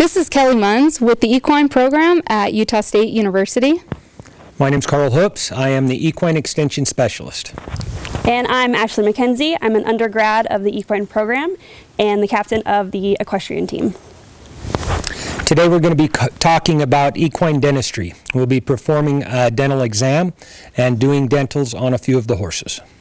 This is Kelly Munns with the Equine program at Utah State University. My name's Karl. I am the Equine Extension Specialist. And I'm Ashley McKenzie. I'm an undergrad of the Equine program and the captain of the equestrian team. Today we're going to be talking about equine dentistry. We'll be performing a dental exam and doing dentals on a few of the horses.